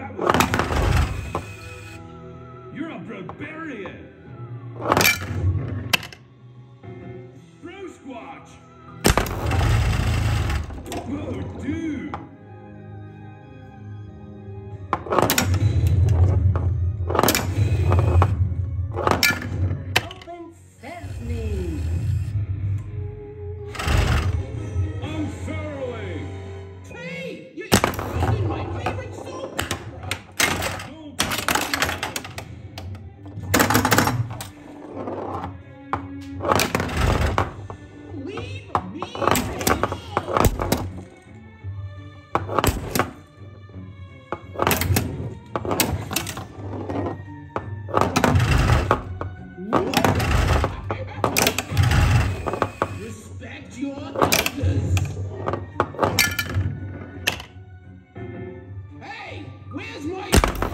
that was... You're a barbarian! Bro Squatch! Oh, dude! Open sesame! I'm sorrowing! Hey! You're eating my favorite soup! Don't Leave me alone! Respect your elders! Hey! Where's my...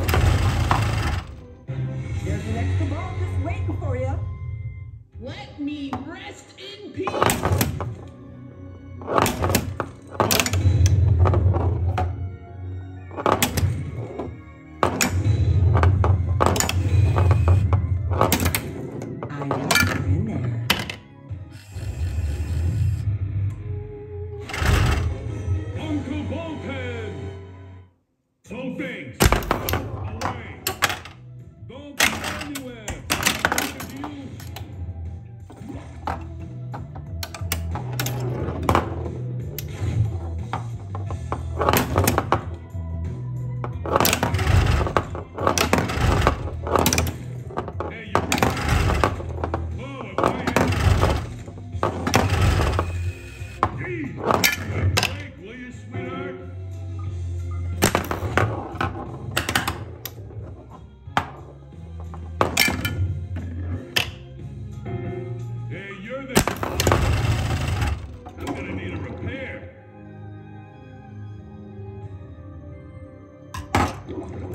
There's an extra ball just waiting for you. Let me rest in peace! I know you're in there. Uncle Bullpen! Slow things! Away! Don't go anywhere! Look you! Hey, you! Whoa, if I had... Gee! Break, will you, sweetheart? Hey, you're the... I'm gonna need a repair.